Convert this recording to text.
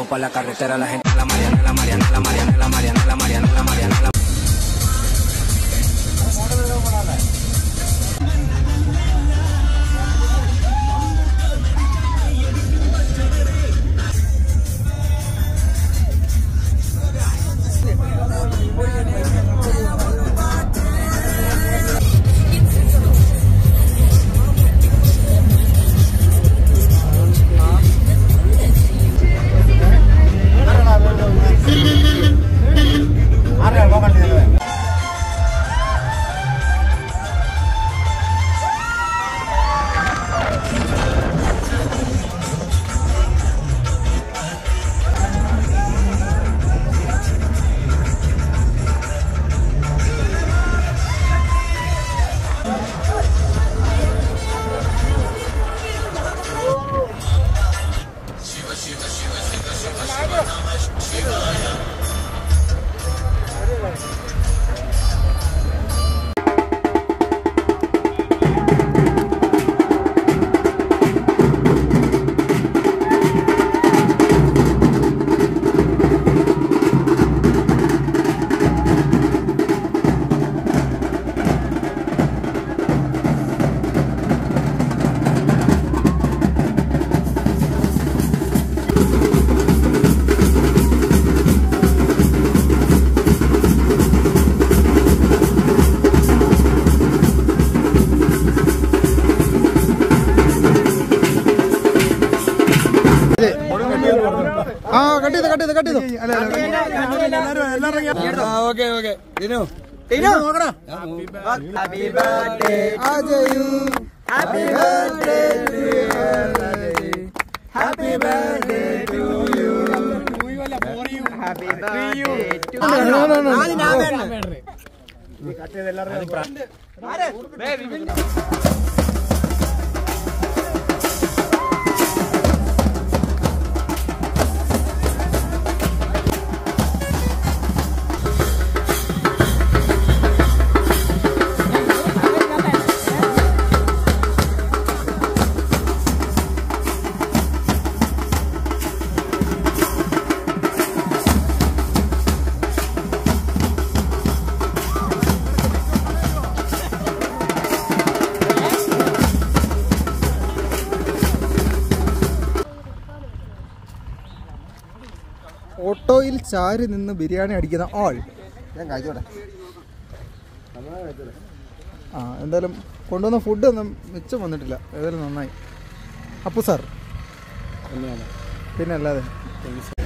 Vamos por la carretera, la gente, la Mariana, la Mariana, la Mariana, la Mariana, la Mariana, la Mariana, la Happy birthday to you. Happy birthday to you. Happy birthday to you. Happy birthday to you. ഓട്ടോയിൽ ചാരി നിന്ന് ബിരിയാണി അടിക്കുന്ന ആൾ ഞാൻ കഴിച്ചോട്ടെ. എന്തായാലും കൊണ്ടുവന്ന ഫുഡൊന്നും മിച്ചം വന്നിട്ടില്ല. ഏതായാലും നന്നായി. അപ്പു സാർ പിന്നെ അല്ലാതെ